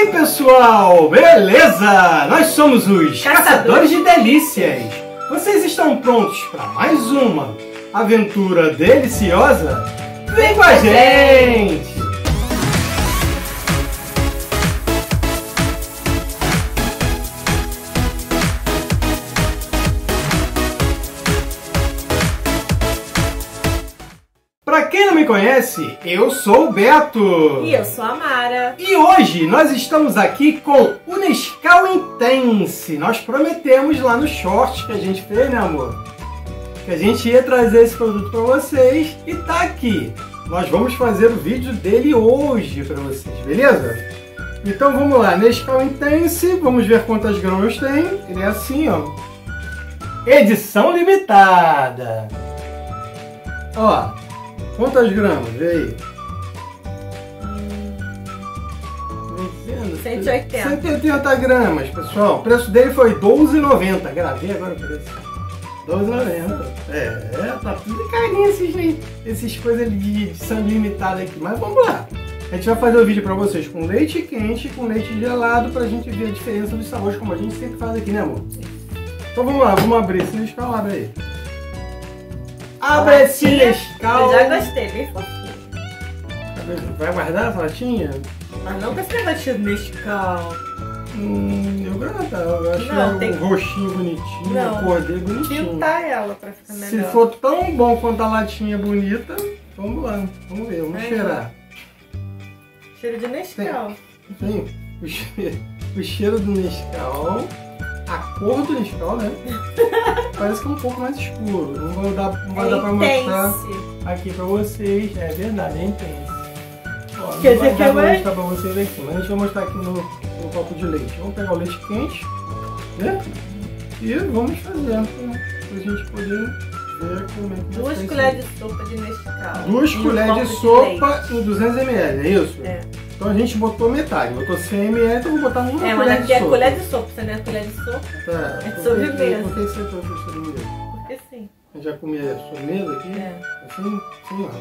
aí, pessoal? Beleza? Nós somos os Caçadores de Delícias. Vocês estão prontos para mais uma aventura deliciosa? Vem com a gente! Pra quem não me conhece, eu sou o Beto. E eu sou a Mara. E hoje nós estamos aqui com o Nescau Intense. Nós prometemos lá no short que a gente fez, né, amor? Que a gente ia trazer esse produto pra vocês e tá aqui. Nós vamos fazer o vídeo dele hoje pra vocês, beleza? Então vamos lá, Nescau Intense, vamos ver quantas gramas tem. Ele é assim, ó. Edição limitada. Ó. Quantas gramas? Vê aí. 180. 180 gramas, pessoal. O preço dele foi R$12,90. Gravei agora o preço. R$12,90. Tá tudo carinho esses coisas de edição limitada aqui. Mas vamos lá. A gente vai fazer o vídeo pra vocês com leite quente e com leite gelado pra gente ver a diferença dos sabores, como a gente sempre faz aqui, né, amor? Então vamos lá, vamos abrir esse Nescau, abre aí. Abre esse Nescau. Eu já gostei, bem fofinho. Vai guardar essa latinha? Mas não com esse negócio de Nescau. Eu gosto. Eu acho Não, tem... um roxinho bonitinho, não, a cor dele bonitinho. Tintar ela pra ficar melhor. Se for tão bom quanto a latinha bonita, vamos lá. Vamos ver, vamos cheirar. Cheiro de Nescau. Tem o cheiro do Nescau. A cor do Nescau, né? Parece que é um pouco mais escuro. Não vai dar pra mostrar aqui pra vocês. É verdade, é intenso. Ó, não vai dar pra mostrar pra vocês aqui, mas a gente vai mostrar aqui no copo de leite. Vamos pegar o leite quente, né? E vamos fazer, né? Pra gente poder ver como é que vai ser. 2 colheres de sopa de Nescau. 2 colheres de sopa em 200 ml, é isso? É. Então a gente botou metade, botou 100 ml, então eu vou botar uma colher de sopa. Mas aqui é colher de sopa, você não é colher de sopa? Tá. É de sobremesa. Por que você trouxe sobremesa? Porque sim. A gente já comia sobremesa aqui? É. Assim? Sim,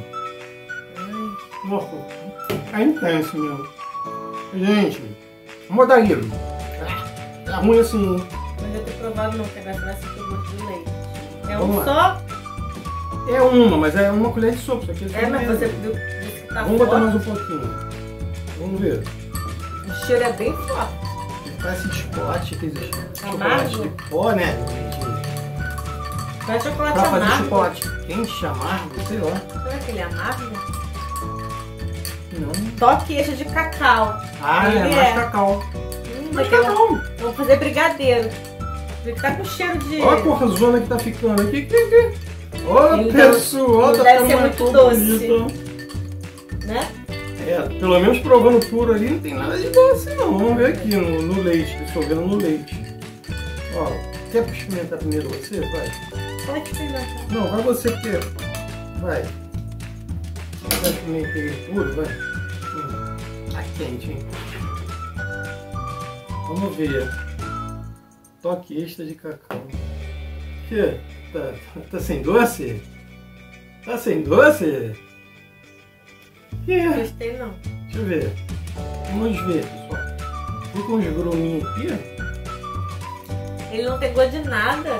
ó. Nossa, é intenso mesmo. Gente, vamos botar aqui. Tá ruim assim, hein? Mas eu tenho provado não, porque agora você vai sentir o gosto do leite. É Vamos um lá. só? É uma, mas é uma colher de sopa. Isso aqui é mas sobremesa. você viu que tá Vamos forte. botar mais um pouquinho. Vamos ver. O cheiro é bem forte. Parece chocolate, aqueles Amargo? chocolate de pó, né? Parece chocolate Pra fazer amargo. chocolate quente, amargo, sei lá. Será que ele é amargo? Não. Toque extra de cacau. Ah, Ele é mais cacau. Mais cacau. Vamos fazer brigadeiro. Ele tá com cheiro de... Olha a corzona que tá ficando aqui. Olha, Ele pessoal, tá deve ficando ser uma muito cor doce. bonita. Né? É, pelo menos provando puro ali, não tem nada de doce não. Vamos ver aqui no leite, dissolvendo no leite. Ó, quer experimentar primeiro você? Vai. Pode experimentar. Não, vai você porque... Vai. Já experimentei ele puro, vai. Tá quente, hein? Vamos ver. Toque extra de cacau. Que? Tá sem doce? Tá sem doce? Não gostei não. Deixa eu ver. Vamos ver, pessoal. Fica uns gruminhos aqui. Ele não tem gosto de nada.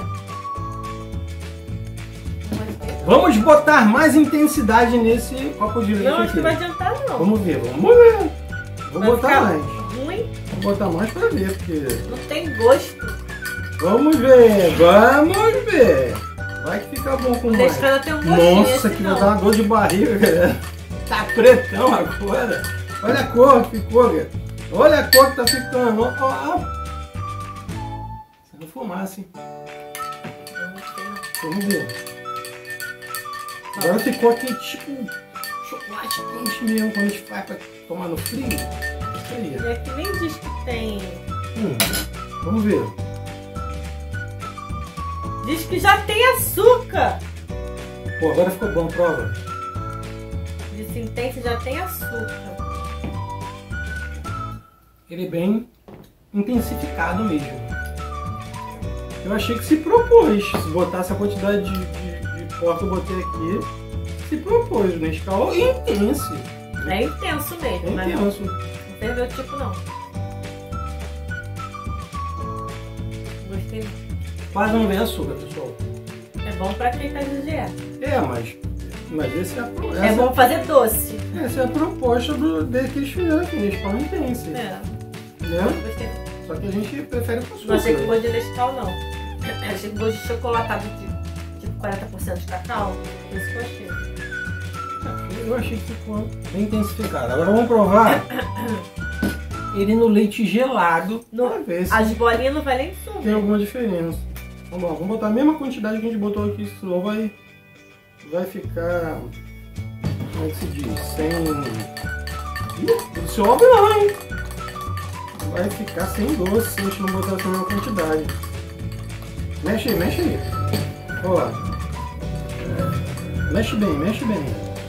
Não gostei. Vamos botar mais intensidade nesse copo de leite Não, acho aqui. que vai adiantar não. Vamos ver. Vou Vai botar ficar mais. ruim. Vou botar mais pra ver, porque... Não tem gosto. Vamos ver. Vai que fica bom com mais. Nescau tem um gostinho. Nossa, que vai dar uma dor de barriga, galera. Tá pretão agora. Olha a cor que ficou, galera. Olha a cor que tá ficando. Ó. Você não fumaça, hein? Vamos ver. Agora ficou aqui tipo chocolate quente mesmo, quando a gente faz pra tomar no frio. Isso aí. E aqui nem diz que tem. Vamos ver. Diz que já tem açúcar. Pô, agora ficou bom, prova. Diz que intenso já tem açúcar. Ele é bem intensificado mesmo. Eu achei que se propôs, se botasse a quantidade de pó que eu botei aqui, se propôs, o Nescau é intenso. É intenso mesmo, É mas intenso. não ferveu tipo não. Quase não vem açúcar, pessoal. É bom pra quem tá de dieta. Mas esse é É bom fazer doce. Essa é a proposta que eles fizeram aqui, Nescau Intense. É. Né? Gostei. Só que a gente prefere com açúcar. Não achei que gosto de Nescau, não. Achei que gosto de chocolatado de tipo 40% de cacau. Isso que eu achei. Eu achei que ficou bem intensificado. Agora vamos provar ele no leite gelado. Pra ver se As bolinhas não vai nem subir. tem alguma diferença. Vamos lá, vamos botar a mesma quantidade que a gente botou aqui, senão vai ficar, como é que se diz, sem... Isso é óbvio não, hein? Vai ficar sem doce se a gente não botar essa mesma quantidade. Mexe aí, mexe aí. Olha lá. Mexe bem, mexe bem.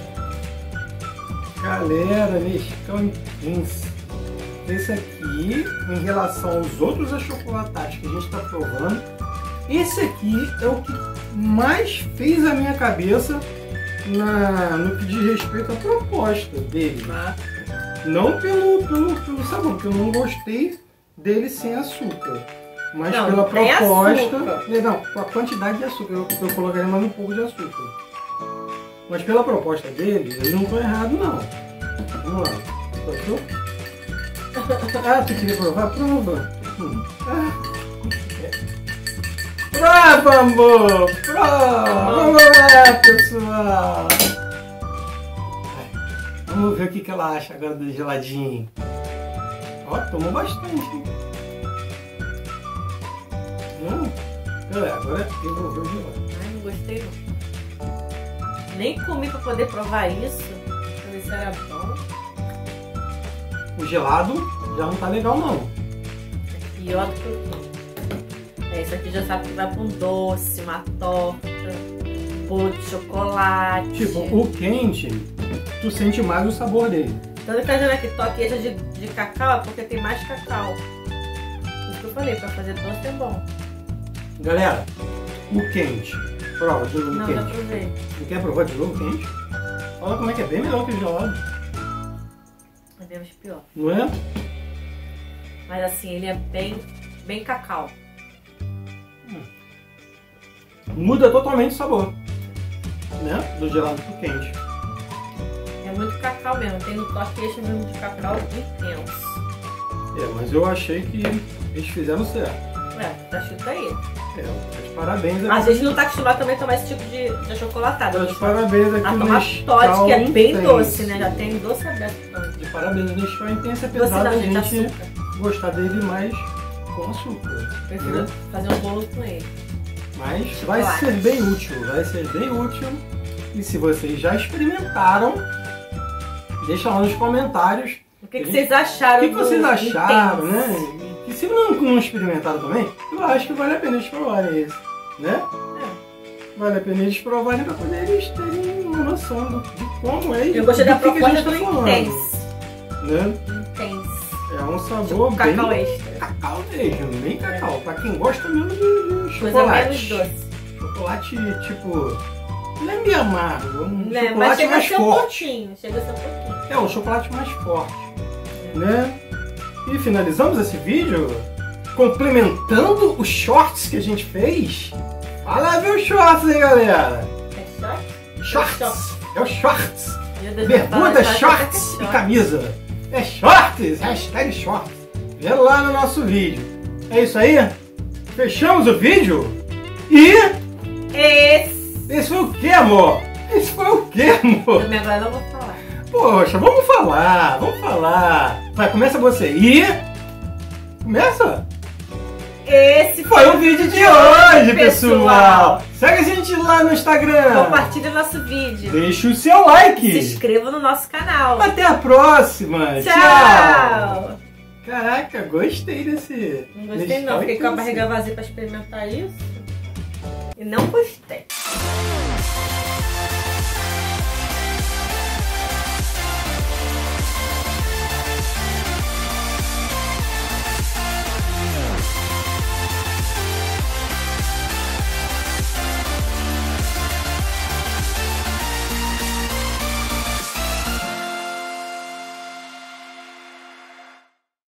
Galera, Nescau Intense. Esse aqui, em relação aos outros achocolatados que a gente está provando, esse aqui é o que mais fez a minha cabeça no que diz respeito à proposta dele. Não pelo sabor, porque eu não gostei dele sem açúcar. Mas não, pela proposta. Açúcar. Não, com a quantidade de açúcar. Eu colocaria mais um pouco de açúcar. Mas pela proposta dele, eu não tô errado não. Vamos lá. Gostou? Ah, tu queria provar? Prova! Prova, amor! Prova! Vamos lá, pessoal! Vamos ver o que ela acha agora do geladinho. Ó, tomou bastante, hein? Não? Agora eu vou ver o gelado. Ai, não gostei não. Nem comi pra poder provar isso. Pra ver se era bom. O gelado já não tá legal não. É pior do que o quente. Isso aqui já sabe que vai com doce, uma torta, bolo de chocolate. Tipo, o quente, tu sente mais o sabor dele. Tanto que a gente aqui toque essa de cacau é porque tem mais cacau. Isso que eu falei, pra fazer doce é bom. Galera, o quente. Prova de novo o Não, quente. dá pra ver. Não quer provar de novo o quente? Olha como é que é bem melhor que o gelado. É menos pior. Não é? Mas assim, ele é bem cacau. Muda totalmente o sabor, né? Do gelado pro quente. É muito cacau mesmo, tem no toque esse mesmo de cacau intenso. Mas eu achei que eles fizeram certo. Tá escrito aí. Mas parabéns aqui. A gente não tá acostumado também a tomar esse tipo de achocolatado. Mas parabéns aqui A no tomar Toddy, que é bem Intense. doce, né? Já tem doce aberto também. E parabéns ao Nescau Intense, Doce apesar da não, gente, gente açúcar. gostar dele mais com açúcar. Prefiro fazer um bolo com ele. Mas Chocolate. vai ser bem útil, vai ser bem útil. E se vocês já experimentaram, deixa lá nos comentários O que vocês acharam? o que vocês acharam, Intense? né? E se não experimentaram também, eu acho que vale a pena eles provarem esse, né? Vale a pena eles provarem para poder eles terem uma noção de como é. Eu gostei da do que a proposta gente do tá falando, Intense. né? Intense. É um sabor Tipo bem cacau extra. cacau mesmo, bem cacau. Pra quem gosta mesmo de Coisa chocolate. menos doce. Chocolate, tipo, não é meio amargo, um Né? Mas chocolate chega a mais ser um forte. pouquinho. Chega a ser um pouquinho. É, um chocolate mais forte, né? E finalizamos esse vídeo complementando os shorts que a gente fez. Fala, ver os shorts aí, galera. É short? Shorts, é o shorts. Meu Deus, Bermuda, fala, shorts e camisa. É shorts, hashtag shorts. Vê lá no nosso vídeo. É isso aí? Fechamos o vídeo? E... Esse foi o que, amor? Esse foi o que, amor? Também agora não vou falar. Poxa, vamos falar. Vai, começa você. E... Começa? Esse Foi o vídeo de hoje, pessoal. Segue a gente lá no Instagram. Compartilhe o nosso vídeo. Deixa o seu like. Se inscreva no nosso canal. Até a próxima. Tchau. Caraca, gostei desse... Não gostei não, fiquei com a barriga vazia pra experimentar isso. E não gostei.